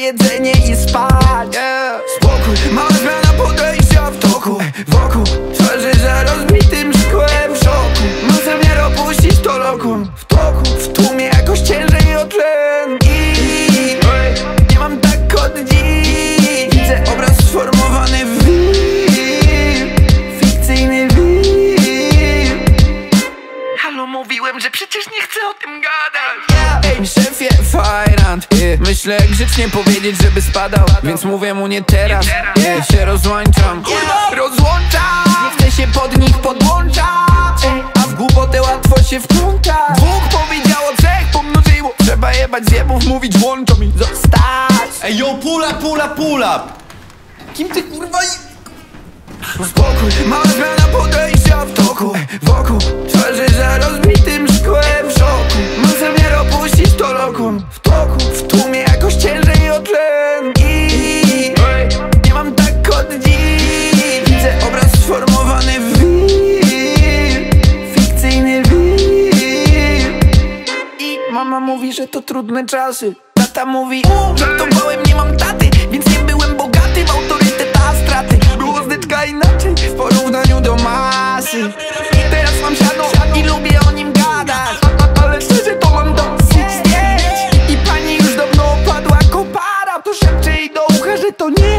jedzenie i spać. Spokój, mała zmiana podejścia w toku. Wokół twarzy za rozbitym szkłem. W szoku, mam zamiar opuścić to lokum. W toku, w tłumie jakoś ciężej o tlen. I nie mam tak od dziś. Widzę obraz sformowany w wir, fikcyjny wir. Halo, mówiłem, że przecież nie chcę o tym gadać. Ej, szefie, fajrant, myślę grzecznie powiedzieć, żeby spadał, więc mówię mu nie teraz. Się rozłączam, rozłączam. Nie chcę się pod nich podłączać, a w głupotę łatwo się wplątać. Dwóch powiedziało, trzech pomnożyło. Trzeba jebać zjebów, mówić włączą i zostać. Ej, yo, pull up. Kim ty kurwa Spokój, mała zmiana podejścia w toku. Wokół twarzy za rozbitym szkłem. W szoku, mam zamiar opuścić to lokum. W toku, w tłumie jakoś ciężej o tlen. I nie mam tak od dziś. Widzę obraz sformowany w wir, fikcyjny wir. I mama mówi, że to trudne czasy. Tata mówi, żartowałem, nie mam taty, więc nie byłem bogaty. W autorytet, a straty. Było zdeczka inaczej w porównaniu do masy. I teraz mam siano i lubię o nim gadać. Ale szczerze to mam dosyć zdjęć. I pani już dawno opadła kopara. To szepcze jej do ucha, że to nie